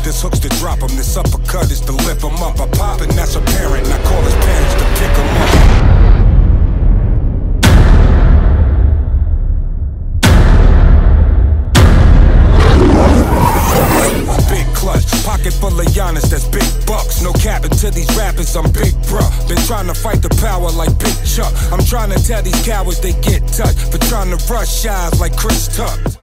This hook's to drop him, this uppercut is to lift him up. I pop and that's apparent, and I call his parents to pick him up. Pocket full of Giannis, that's big bucks. No capping to these rappers, I'm big bruh. Been trying to fight the power like Big Chuck. I'm trying to tell these cowards they get touched for trying to rush eyes like Chris Tuck.